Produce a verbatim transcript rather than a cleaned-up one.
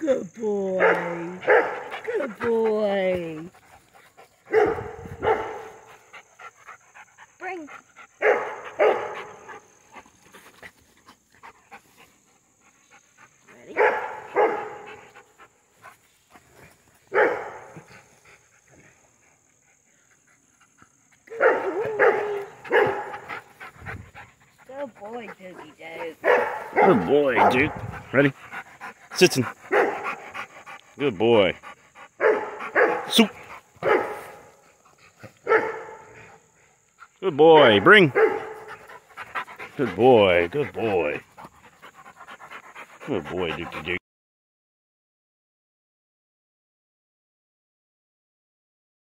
Good boy. Good boy. Bring. Ready? Good boy, Doogie Doo. Good boy, Djuke. Ready? Sitting. Good boy. Soup. Good boy. Bring. Good boy. Good boy. Good boy, Dookie Doo.